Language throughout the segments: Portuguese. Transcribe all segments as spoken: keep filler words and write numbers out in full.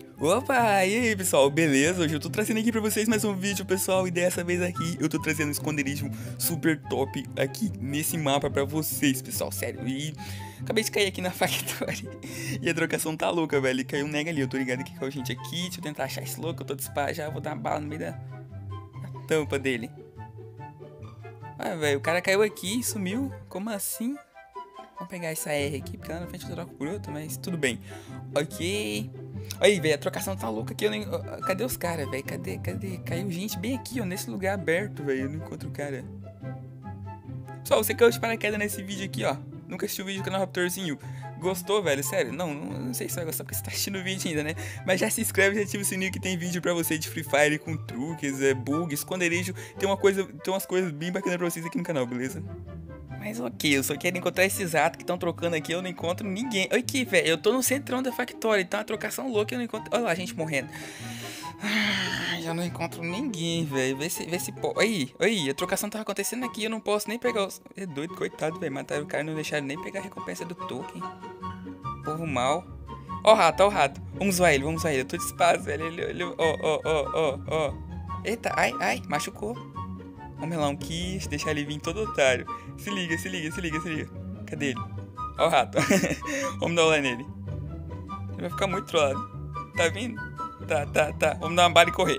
Opa, e aí pessoal, beleza? Hoje eu tô trazendo aqui pra vocês mais um vídeo, pessoal. E dessa vez aqui eu tô trazendo um esconderijo super top aqui nesse mapa pra vocês, pessoal, sério. E acabei de cair aqui na Factory e a trocação tá louca, velho. E caiu um nega ali, eu tô ligado que caiu gente aqui. Deixa eu tentar achar esse louco, eu tô de spa já, vou dar uma bala no meio da, da tampa dele. Ah, velho, o cara caiu aqui e sumiu, como assim? Vamos pegar essa R aqui, porque lá na frente eu troco por outro, mas tudo bem. Ok. Aí, velho, a trocação tá louca aqui, eu nem... Cadê os caras, velho? Cadê, cadê? Caiu gente bem aqui, ó, nesse lugar aberto, velho. Eu não encontro o cara. Pessoal, você caiu de paraquedas nesse vídeo aqui, ó. Nunca assistiu o vídeo do canal Raptorzinho. Gostou, velho? Sério? Não, não, não sei se vai gostar porque você tá assistindo o vídeo ainda, né? Mas já se inscreve e ativa o sininho que tem vídeo pra você de Free Fire com truques, é, bugs, esconderijo. Tem uma coisa, tem umas coisas bem bacanas pra vocês aqui no canal, beleza? Mas ok, eu só quero encontrar esses atos que estão trocando aqui, eu não encontro ninguém. Olha aqui, velho, eu tô no centrão da Factory, tá uma trocação louca, eu não encontro... Olha lá, a gente morrendo. Ah, já não encontro ninguém, velho. Vê se... Vê se pô... Aí, aí, a trocação tava acontecendo aqui, eu não posso nem pegar os... É doido, coitado, velho, mataram o cara e não deixaram nem pegar a recompensa do token. Povo mal. Ó o rato, ó o rato. Vamos zoar ele, vamos zoar ele, eu tô de espaço, velho. Ele, ele... Ó, ó, ó, ó, ó. Eita, ai, ai, machucou. Vamos lá um kit, deixar ele vir todo otário. Se liga, se liga, se liga, se liga. Cadê ele? Ó o rato. Vamos dar olá nele. Ele vai ficar muito trollado. Tá vindo? Tá, tá, tá. Vamos dar uma bala e correr.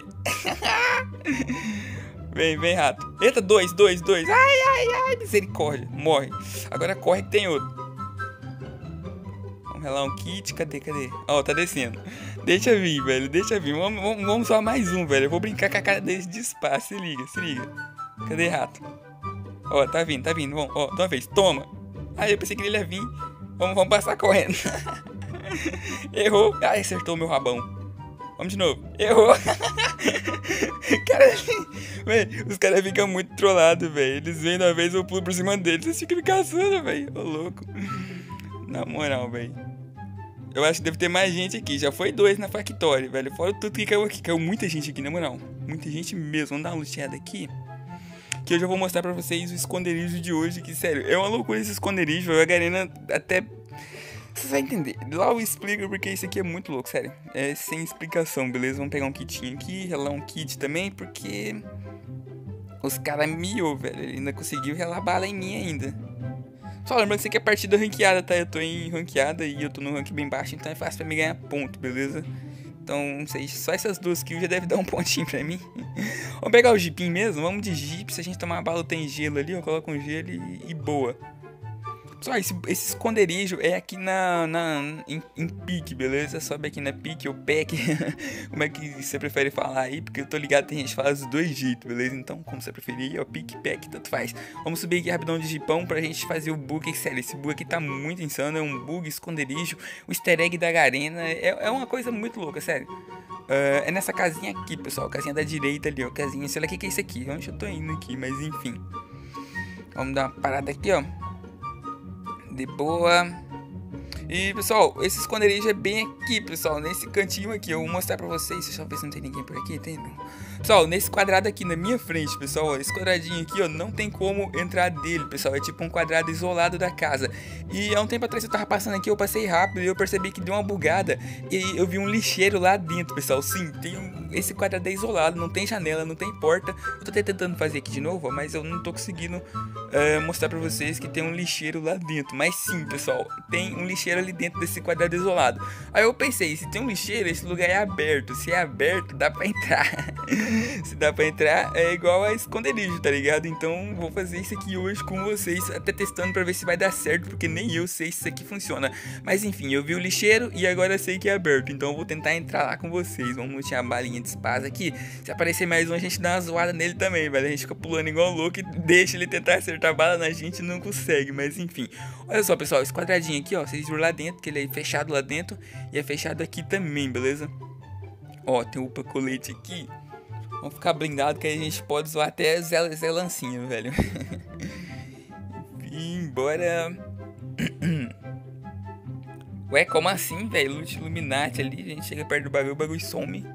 Vem, vem, rato. Eita, dois, dois, dois. Ai, ai, ai, misericórdia. Morre. Agora corre que tem outro. Vamos lá um kit. Cadê, cadê? Ó, tá descendo. Deixa vir, velho. Deixa vir. Vamos, vamos, vamos usar mais um, velho. Eu vou brincar com a cara desse de espaço. Se liga, se liga. Cadê rato? Ó, tá vindo, tá vindo. Vamos, ó, de uma vez, toma. Ai, eu pensei que ele ia vir. Vamos, vamos passar correndo. Errou. Ai, acertou o meu rabão. Vamos de novo. Errou. Cara, velho, os caras ficam muito trollados, velho. Eles vêm de uma vez, eu pulo por cima deles. Eles ficam me caçando, velho. Ô, louco. Na moral, velho. Eu acho que deve ter mais gente aqui. Já foi dois na Factory, velho. Fora tudo que caiu aqui. Caiu muita gente aqui, na moral. Muita gente mesmo. Vamos dar uma luteada aqui. Que eu já vou mostrar pra vocês o esconderijo de hoje. Que, sério, é uma loucura esse esconderijo. A Garena até... Você vai entender. Lá eu explico porque isso aqui é muito louco, sério. É sem explicação, beleza? Vamos pegar um kitinho aqui. Relar um kit também, porque... Os caras miou, velho. Ele ainda conseguiu relar bala em mim ainda. Só lembrando que isso aqui é partida ranqueada, tá? Eu tô em ranqueada e eu tô no rank bem baixo. Então é fácil pra me ganhar ponto, beleza? Então, não sei, só essas duas kills já deve dar um pontinho pra mim. Vamos pegar o jeepinho mesmo? Vamos de jeep. Se a gente tomar uma bala, tem gelo ali, eu coloco um gelo e, e boa. Pessoal, esse, esse esconderijo é aqui na, na em, em pique, beleza? Sobe aqui na pique ou pack. Como é que você prefere falar aí? Porque eu tô ligado, tem gente que fala dos dois jeitos, beleza? Então, como você preferir, ó, pique, pack, tanto faz. Vamos subir aqui rapidão de jeepão pra gente fazer o bug. Sério, esse bug aqui tá muito insano. É um bug, esconderijo, o easter egg da Garena. É, é uma coisa muito louca, sério. Uh, é nessa casinha aqui, pessoal. Casinha da direita ali, ó. Casinha, sei lá o que, que é isso aqui. Onde eu tô indo aqui, mas enfim. Vamos dar uma parada aqui, ó. De boa. E, pessoal, esse esconderijo é bem aqui, pessoal. Nesse cantinho aqui. Eu vou mostrar pra vocês. Deixa eu ver se não tem ninguém por aqui. Tem, não. Pessoal, nesse quadrado aqui na minha frente, pessoal, ó, esse quadradinho aqui, ó, não tem como entrar dele, pessoal. É tipo um quadrado isolado da casa. E há um tempo atrás eu tava passando aqui, eu passei rápido e eu percebi que deu uma bugada. E eu vi um lixeiro lá dentro, pessoal. Sim, tem um... esse quadrado é isolado, não tem janela, não tem porta. Eu tô até tentando fazer aqui de novo, ó, mas eu não tô conseguindo uh, mostrar pra vocês que tem um lixeiro lá dentro. Mas sim, pessoal, tem um lixeiro ali dentro desse quadrado isolado. Aí eu pensei, se tem um lixeiro, esse lugar é aberto. Se é aberto, dá pra entrar. Se dá pra entrar, é igual a esconderijo, tá ligado? Então vou fazer isso aqui hoje com vocês, até testando pra ver se vai dar certo, porque nem eu sei se isso aqui funciona. Mas enfim, eu vi o lixeiro e agora eu sei que é aberto, então eu vou tentar entrar lá com vocês. Vamos tirar a balinha de espada aqui. Se aparecer mais um, a gente dá uma zoada nele também, velho. A gente fica pulando igual louco e deixa ele tentar acertar a bala na gente e não consegue, mas enfim. Olha só, pessoal, esse quadradinho aqui, ó, vocês viram lá dentro, que ele é fechado lá dentro e é fechado aqui também, beleza? Ó, tem o colete aqui. Vamos ficar blindado que aí a gente pode zoar até Zé, Zé Lancinho, velho. E bora. Ué, como assim, velho? Lute Illuminati ali, a gente chega perto do bagulho, o bagulho some.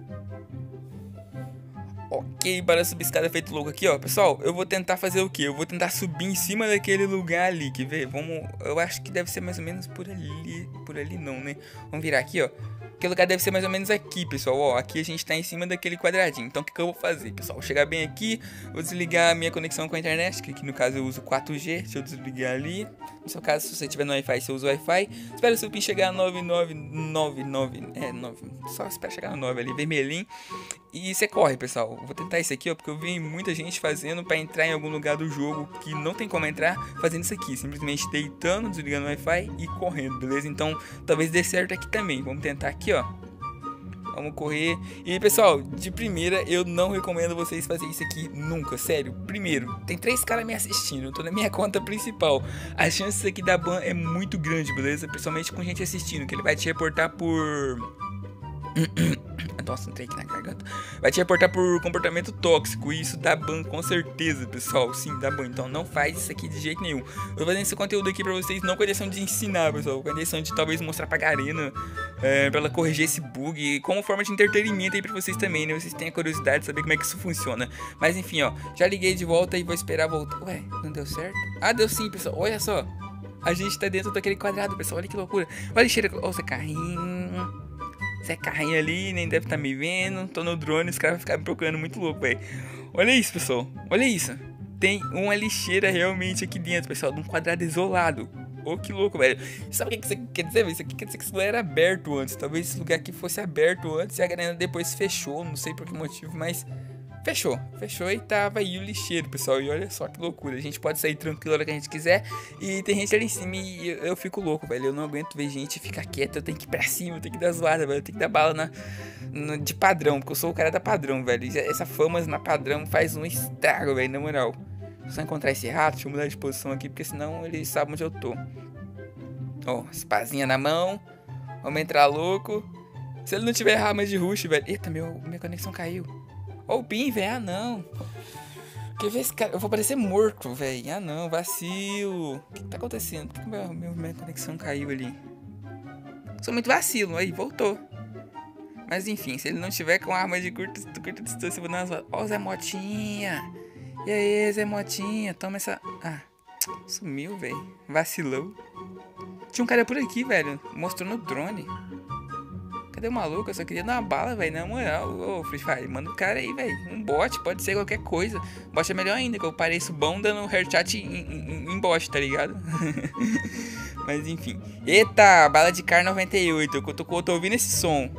Ok, para subir escada feito louco aqui, ó. Pessoal, eu vou tentar fazer o quê? Eu vou tentar subir em cima daquele lugar ali, quer ver? Vamos, eu acho que deve ser mais ou menos por ali. Por ali não, né? Vamos virar aqui, ó. Que lugar deve ser mais ou menos aqui, pessoal. Ó, aqui a gente tá em cima daquele quadradinho. Então o que, que eu vou fazer, pessoal? Vou chegar bem aqui, vou desligar a minha conexão com a internet, que aqui no caso eu uso quatro G. Deixa eu desligar ali. No seu caso, se você tiver no Wi-Fi, você usa o Wi-Fi. Espera o seu pin chegar a nove nove nove nove. É, nove. Só espera chegar no nove ali, vermelhinho. E você corre, pessoal. Vou tentar isso aqui, ó, porque eu vi muita gente fazendo pra entrar em algum lugar do jogo que não tem como entrar, fazendo isso aqui. Simplesmente deitando, desligando o Wi-Fi e correndo, beleza? Então, talvez dê certo aqui também. Vamos tentar aqui, ó. Vamos correr. E, pessoal, de primeira, eu não recomendo vocês fazerem isso aqui nunca. Sério, primeiro, tem três caras me assistindo. Eu tô na minha conta principal. A chance disso aqui da ban é muito grande, beleza? Principalmente com gente assistindo, que ele vai te reportar por... Nossa, entrei aqui na garganta. Vai te reportar por comportamento tóxico. E isso dá ban com certeza, pessoal. Sim, dá ban. Então não faz isso aqui de jeito nenhum. Eu tô fazendo esse conteúdo aqui pra vocês não com a intenção de ensinar, pessoal. Com a intenção de talvez mostrar pra Garena, é, pra ela corrigir esse bug. Como forma de entretenimento aí pra vocês também, né? Vocês têm a curiosidade de saber como é que isso funciona. Mas enfim, ó. Já liguei de volta e vou esperar voltar. Ué, não deu certo? Ah, deu sim, pessoal. Olha só. A gente tá dentro daquele quadrado, pessoal. Olha que loucura. Olha a cheira. Olha esse carrinho. Zé carrinho ali, nem deve estar tá me vendo. Tô no drone, os caras vão ficar me procurando muito louco, velho. Olha isso, pessoal. Olha isso. Tem uma lixeira realmente aqui dentro, pessoal, de um quadrado isolado. Ô, oh, que louco, velho. Sabe o que isso quer dizer, velho? Isso aqui quer dizer que esse lugar era aberto antes. Talvez esse lugar aqui fosse aberto antes e a galera depois fechou. Não sei por que motivo, mas... Fechou, fechou e tava aí o lixeiro, pessoal. E olha só que loucura. A gente pode sair tranquilo a hora que a gente quiser. E tem gente ali em cima e eu, eu fico louco, velho. Eu não aguento ver gente ficar quieto. Eu tenho que ir pra cima, eu tenho que dar zoada, velho. Eu tenho que dar bala na, na, de padrão, porque eu sou o cara da padrão, velho. E essa fama na padrão faz um estrago, velho, na moral. Só encontrar esse rato, deixa eu mudar de posição aqui, porque senão ele sabe onde eu tô. Ó, espazinha na mão. Vamos entrar louco. Se ele não tiver arma de rush, velho. Eita, meu, minha conexão caiu. Ó o pin, velho. Ah, não. Quer ver esse cara? Eu vou parecer morto, velho. Ah, não. Vacilo. O que, que tá acontecendo? Por que meu, meu, minha conexão caiu ali? Sou muito vacilo. Aí, voltou. Mas, enfim. Se ele não tiver com arma de curta, curta distância, eu vou dar umas... Ó o Zé Motinha. E aí, Zé Motinha? Toma essa... Ah, sumiu, velho. Vacilou. Tinha um cara por aqui, velho. Mostrou no drone. Cadê o maluco? Eu só queria dar uma bala, velho. Na moral, ô Free Fire, manda o cara aí, velho. Um bot, pode ser qualquer coisa. Bot é melhor ainda, que eu pareço bom dando headshot em, em, em bot, tá ligado? Mas enfim. Eita, bala de Kar noventa e oito. Eu tô, eu tô ouvindo esse som.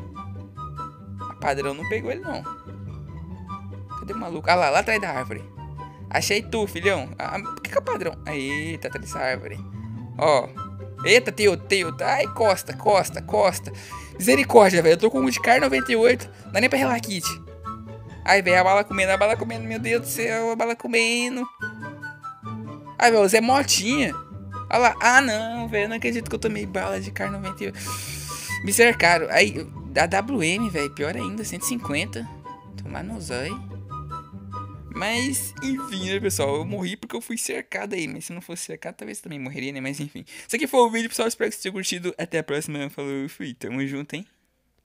A padrão não pegou ele, não. Cadê o maluco? Ah lá, lá atrás da árvore. Achei tu, filhão. Ah, por que que é o padrão? Aí, tá atrás dessa árvore. Ó. Eita, teu, teu. Ai, costa, costa, costa. Misericórdia, velho. Eu tô com um de Kar noventa e oito. Não dá nem pra relar kit. Ai, velho, a bala comendo, a bala comendo. Meu Deus do céu, a bala comendo. Ai, velho, o Zé Motinha. Olha lá. Ah, não, velho. Não acredito que eu tomei bala de Kar noventa e oito. Me cercaram. Aí, a W M, velho. Pior ainda, cento e cinquenta. Tomar no zóio. Mas, enfim, né, pessoal? Eu morri porque eu fui cercado aí. Mas se não fosse cercado, talvez eu também morreria, né? Mas, enfim. Isso aqui foi o vídeo, pessoal. Espero que vocês tenham curtido. Até a próxima. Falou, fui. Tamo junto, hein?